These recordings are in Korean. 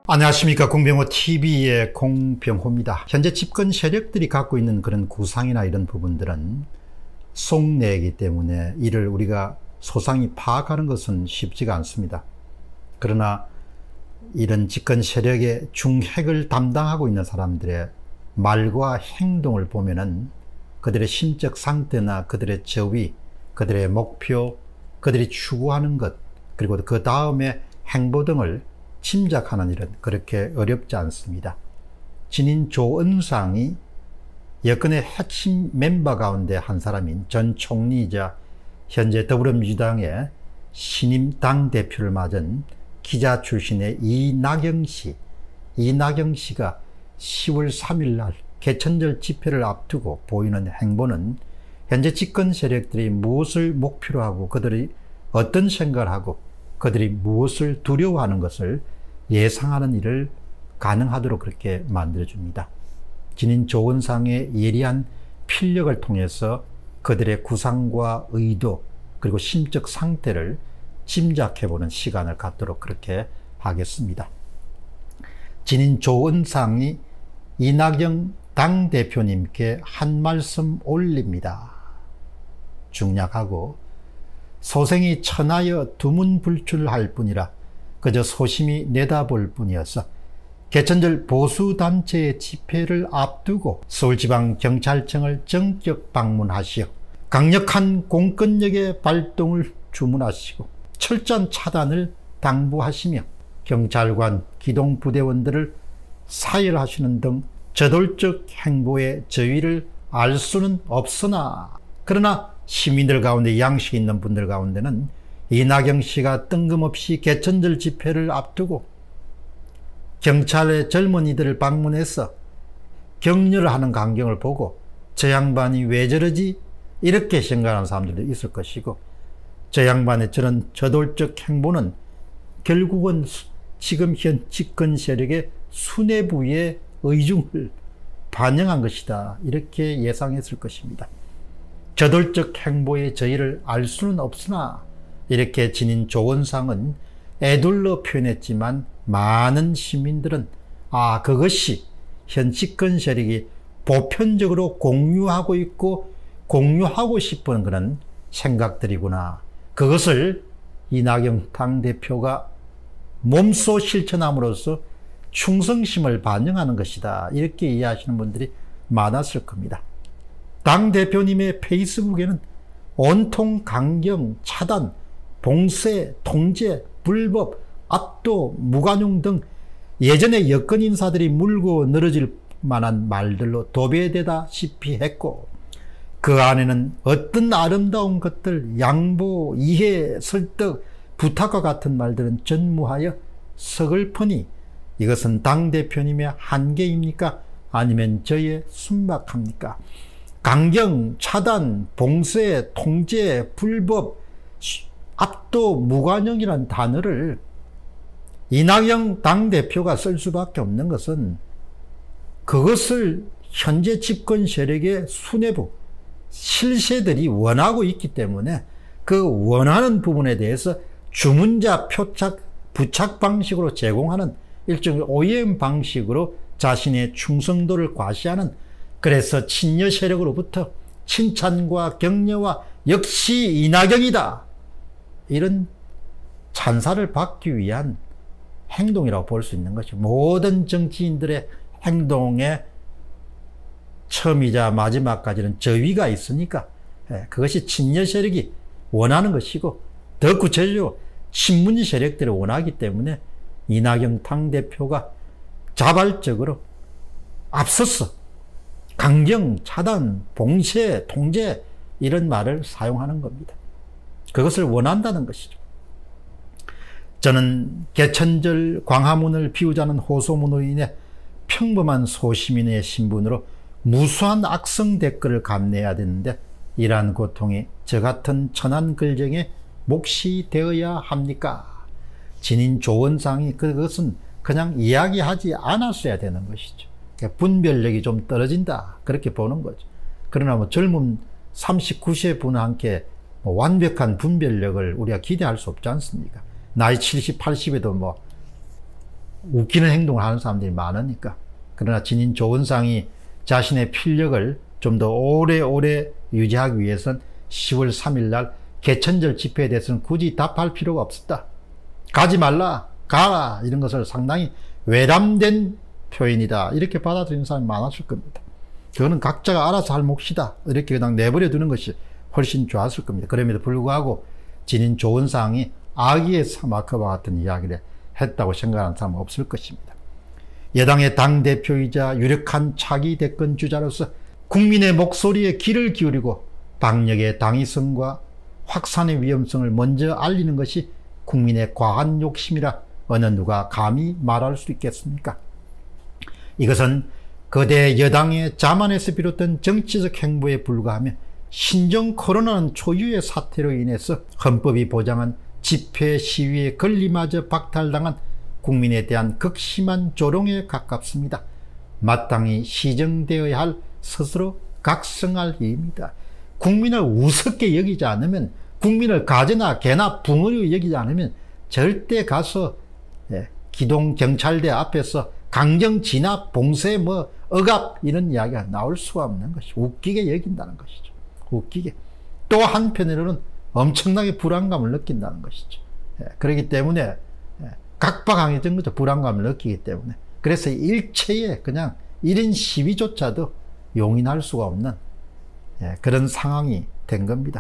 안녕하십니까. 공병호TV의 공병호입니다. 현재 집권 세력들이 갖고 있는 그런 구상이나 이런 부분들은 속내이기 때문에 이를 우리가 소상히 파악하는 것은 쉽지가 않습니다. 그러나 이런 집권 세력의 중핵을 담당하고 있는 사람들의 말과 행동을 보면은 그들의 심적 상태나 그들의 저위, 그들의 목표, 그들이 추구하는 것, 그리고 그 다음에 행보 등을 짐작하는 일은 그렇게 어렵지 않습니다. 진인 조은상이 여권의 핵심 멤버 가운데 한 사람인 전 총리이자 현재 더불어민주당의 신임 당대표를 맞은 기자 출신의 이낙영 씨가 10월 3일 날 개천절 집회를 앞두고 보이는 행보는 현재 집권 세력들이 무엇을 목표로 하고 그들이 어떤 생각을 하고 그들이 무엇을 두려워하는 것을 예상하는 일을 가능하도록 그렇게 만들어줍니다. 진인 조은상의 예리한 필력을 통해서 그들의 구상과 의도 그리고 심적 상태를 짐작해보는 시간을 갖도록 그렇게 하겠습니다. 진인 조은상이 이낙영 당대표님께 한 말씀 올립니다. 중략하고 소생이 천하여 두문불출할 뿐이라 그저 소심히 내다볼 뿐이어서 개천절 보수단체의 집회를 앞두고 서울지방경찰청을 정격 방문하시어 강력한 공권력의 발동을 주문하시고 철저한 차단을 당부하시며 경찰관, 기동부대원들을 사열하시는 등 저돌적 행보의 저위를 알 수는 없으나 그러나 시민들 가운데 양식 있는 분들 가운데는 이낙영 씨가 뜬금없이 개천절 집회를 앞두고 경찰의 젊은이들을 방문해서 격려를 하는 광경을 보고 저 양반이 왜 저러지? 이렇게 생각하는 사람들도 있을 것이고 저 양반의 저런 저돌적 행보는 결국은 지금 현 집권 세력의 수뇌부의 의중을 반영한 것이다. 이렇게 예상했을 것입니다. 저돌적 행보의 저희를 알 수는 없으나 이렇게 진인 조은상은 애둘러 표현했지만 많은 시민들은 그것이 현 집권 세력이 보편적으로 공유하고 있고 공유하고 싶은 그런 생각들이구나. 그것을 이낙영 당대표가 몸소 실천함으로써 충성심을 반영하는 것이다. 이렇게 이해하시는 분들이 많았을 겁니다. 당대표님의 페이스북에는 온통 강경, 차단, 봉쇄, 통제, 불법, 압도, 무관용 등 예전에 여권 인사들이 물고 늘어질 만한 말들로 도배되다시피 했고 그 안에는 어떤 아름다운 것들, 양보, 이해, 설득, 부탁과 같은 말들은 전무하여 서글프니 이것은 당대표님의 한계입니까? 아니면 저의 순박합니까? 강경, 차단, 봉쇄, 통제, 불법, 압도, 무관용이라는 단어를 이낙영 당대표가 쓸 수밖에 없는 것은 그것을 현재 집권 세력의 수뇌부, 실세들이 원하고 있기 때문에 그 원하는 부분에 대해서 주문자 표착, 부착 방식으로 제공하는 일종의 OEM 방식으로 자신의 충성도를 과시하는 그래서 친여 세력으로부터 칭찬과 격려와 역시 이낙영이다. 이런 찬사를 받기 위한 행동이라고 볼 수 있는 것이죠. 모든 정치인들의 행동에 처음이자 마지막까지는 저위가 있으니까 그것이 친여 세력이 원하는 것이고 더 구체적으로 친문 세력들이 원하기 때문에 이낙영 당대표가 자발적으로 앞서서 강경, 차단, 봉쇄, 통제 이런 말을 사용하는 겁니다. 그것을 원한다는 것이죠. 저는 개천절 광화문을 비우자는 호소문으로 인해 평범한 소시민의 신분으로 무수한 악성 댓글을 감내해야 되는데 이러한 고통이 저 같은 천안글정의 몫이 되어야 합니까? 진인 조은상이 그것은 그냥 이야기하지 않았어야 되는 것이죠. 분별력이 좀 떨어진다 그렇게 보는 거죠. 그러나 젊은 39세 분과 함께 완벽한 분별력을 우리가 기대할 수 없지 않습니까? 나이 70, 80에도 웃기는 행동을 하는 사람들이 많으니까. 그러나 진인 조은상이 자신의 필력을 좀 더 오래오래 유지하기 위해서는 10월 3일 날 개천절 집회에 대해서는 굳이 답할 필요가 없었다. 가지 말라, 가라, 이런 것을 상당히 외람된 표현이다, 이렇게 받아들이는 사람이 많았을 겁니다. 그거는 각자가 알아서 할 몫이다, 이렇게 그냥 내버려 두는 것이 훨씬 좋았을 겁니다. 그럼에도 불구하고 진인 조은상이 아기의 사마크와 같은 이야기를 했다고 생각하는 사람은 없을 것입니다. 여당의 당대표이자 유력한 차기 대권 주자로서 국민의 목소리에 귀를 기울이고 방역의 당위성과 확산의 위험성을 먼저 알리는 것이 국민의 과한 욕심이라 어느 누가 감히 말할 수 있겠습니까? 이것은 거대 여당의 자만에서 비롯된 정치적 행보에 불과하며 신종 코로나는 초유의 사태로 인해서 헌법이 보장한 집회 시위의 권리마저 박탈당한 국민에 대한 극심한 조롱에 가깝습니다. 마땅히 시정되어야 할 스스로 각성할 일입니다. 국민을 우습게 여기지 않으면, 국민을 가재나 개나 붕어리 여기지 않으면 절대 가서 기동경찰대 앞에서 강경 진압, 봉쇄, 억압 이런 이야기가 나올 수가 없는 것이죠. 웃기게 여긴다는 것이죠. 웃기게. 또 한편으로는 엄청나게 불안감을 느낀다는 것이죠. 그렇기 때문에 각박하게 거죠. 불안감을 느끼기 때문에. 그래서 일체의 그냥 1인 시위조차도 용인할 수가 없는 그런 상황이 된 겁니다.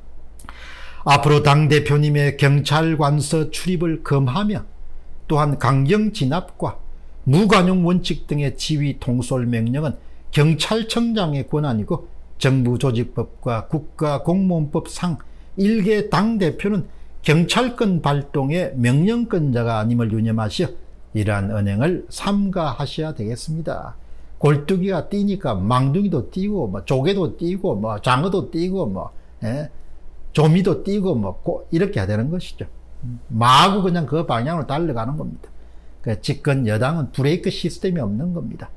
앞으로 당대표님의 경찰관서 출입을 금하며 또한 강경 진압과 무관용 원칙 등의 지휘 통솔 명령은 경찰청장의 권한이고 정부조직법과 국가공무원법상 일개 당대표는 경찰권 발동의 명령권자가 아님을 유념하시어 이러한 언행을 삼가하셔야 되겠습니다. 골뚜기가 뛰니까 망둥이도 뛰고 조개도 뛰고 장어도 뛰고 조미도 뛰고 이렇게 해야 되는 것이죠. 마구 그냥 그 방향으로 달려가는 겁니다. 집권 여당은 브레이크 시스템이 없는 겁니다.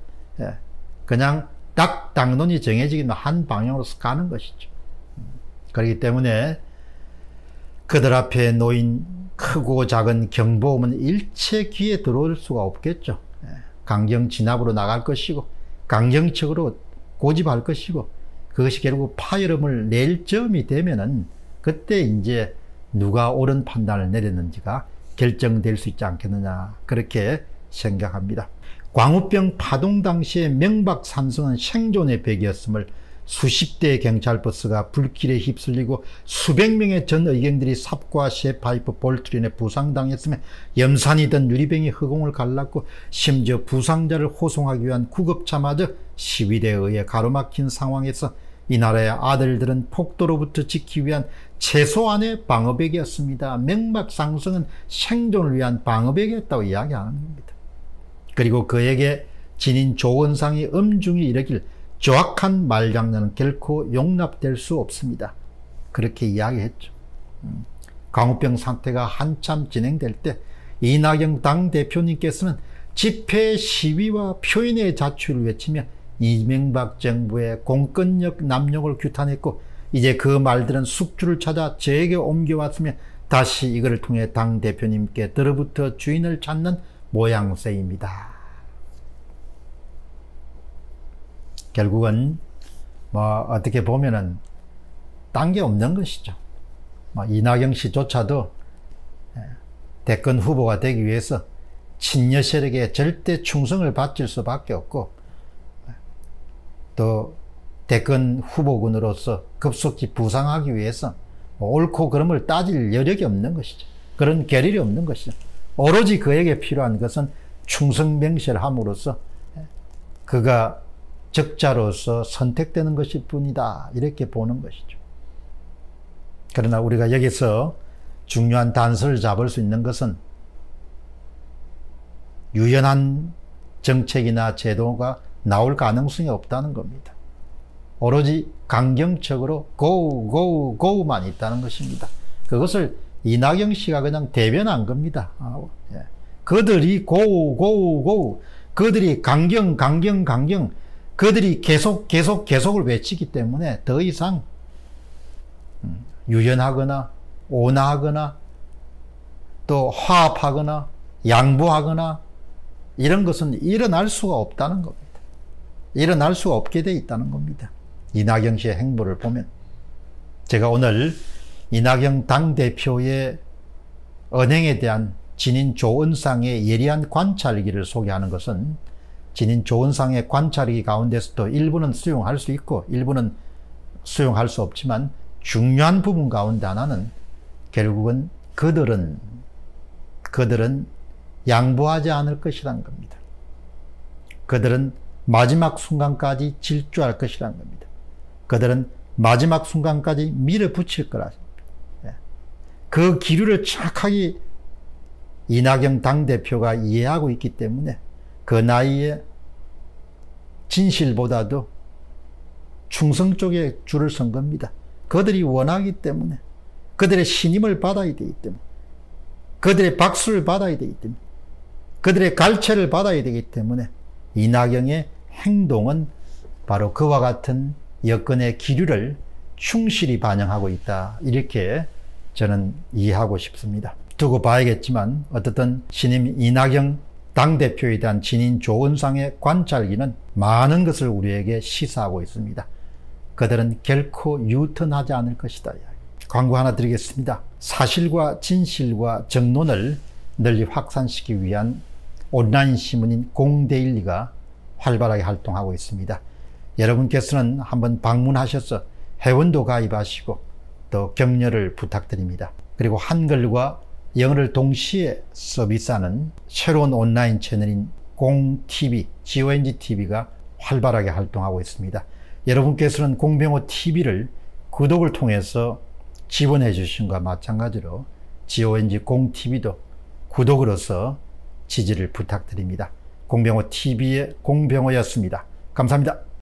그냥 딱 당론이 정해지기만 한 방향으로 가는 것이죠. 그렇기 때문에 그들 앞에 놓인 크고 작은 경보음은 일체 귀에 들어올 수가 없겠죠. 강경 진압으로 나갈 것이고 강경책으로 고집할 것이고 그것이 결국 파열음을 낼 점이 되면은 그때 이제 누가 옳은 판단을 내렸는지가 결정될 수 있지 않겠느냐, 그렇게 생각합니다. 광우병 파동 당시에 명박산성은 생존의 벽이었음을 수십 대의 경찰버스가 불길에 휩쓸리고 수백 명의 전 의경들이 삽과 쇠파이프 볼트린에 부상당했으며 염산이던 유리병이 허공을 갈랐고 심지어 부상자를 호송하기 위한 구급차마저 시위대에 의해 가로막힌 상황에서 이 나라의 아들들은 폭도로부터 지키기 위한 최소한의 방어벽이었습니다. 명박상성은 생존을 위한 방어벽이었다고 이야기하는 겁니다. 그리고 그에게 진인 조은상이 엄중히 이르길 조악한 말장난은 결코 용납될 수 없습니다. 그렇게 이야기했죠. 광우병 상태가 한참 진행될 때 이낙연 당대표님께서는 집회 시위와 표현의 자취를 외치며 이명박 정부의 공권력 남용을 규탄했고 이제 그 말들은 숙주를 찾아 저에게 옮겨왔으며 다시 이것을 통해 당대표님께 들어붙어 주인을 찾는 모양새입니다. 결국은 어떻게 보면은 딴 게 없는 것이죠. 이낙연 씨조차도 대권 후보가 되기 위해서 친여 세력에 절대 충성을 바칠 수밖에 없고 또 대권 후보군으로서 급속히 부상하기 위해서 옳고 그름을 따질 여력이 없는 것이죠. 그런 계율이 없는 것이죠. 오로지 그에게 필요한 것은 충성맹세를 함으로써 그가 적자로서 선택되는 것일 뿐이다, 이렇게 보는 것이죠. 그러나 우리가 여기서 중요한 단서를 잡을 수 있는 것은 유연한 정책이나 제도가 나올 가능성이 없다는 겁니다. 오로지 강경책으로 고만 있다는 것입니다. 그것을 이낙연 씨가 그냥 대변한 겁니다. 그들이 그들이 강경 그들이 계속을 외치기 때문에 더 이상 유연하거나 온화하거나 또 화합하거나 양보하거나 이런 것은 일어날 수가 없다는 겁니다. 일어날 수가 없게 돼 있다는 겁니다. 이낙연 씨의 행보를 보면. 제가 오늘 이낙연 당대표의 언행에 대한 진인 조은상의 예리한 관찰기를 소개하는 것은 진인 조은상의 관찰기 가운데서도 일부는 수용할 수 있고 일부는 수용할 수 없지만 중요한 부분 가운데 하나는 결국은 그들은 양보하지 않을 것이라는 겁니다. 그들은 마지막 순간까지 질주할 것이라는 겁니다. 그들은 마지막 순간까지 밀어붙일 거라. 그 기류를 정확하게 이낙연 당대표가 이해하고 있기 때문에 그 나이에 진실보다도 충성 쪽에 줄을 선 겁니다. 그들이 원하기 때문에, 그들의 신임을 받아야 되기 때문에, 그들의 박수를 받아야 되기 때문에, 그들의 갈채를 받아야 되기 때문에 이낙연의 행동은 바로 그와 같은 여건의 기류를 충실히 반영하고 있다. 이렇게 저는 이해하고 싶습니다. 두고 봐야겠지만 어떻든 신임 이낙연 당대표에 대한 진인 조은상의 관찰기는 많은 것을 우리에게 시사하고 있습니다. 그들은 결코 유턴하지 않을 것이다. 광고 하나 드리겠습니다. 사실과 진실과 정론을 널리 확산시키기 위한 온라인 신문인 공데일리가 활발하게 활동하고 있습니다. 여러분께서는 한번 방문하셔서 회원도 가입하시고 또 격려를 부탁드립니다. 그리고 한글과 영어를 동시에 서비스하는 새로운 온라인 채널인 공TV, GONGTV가 활발하게 활동하고 있습니다. 여러분께서는 공병호TV를 구독을 통해서 지원해 주신 것과 마찬가지로 GONG 공TV도 구독으로서 지지를 부탁드립니다. 공병호TV의 공병호였습니다. 감사합니다.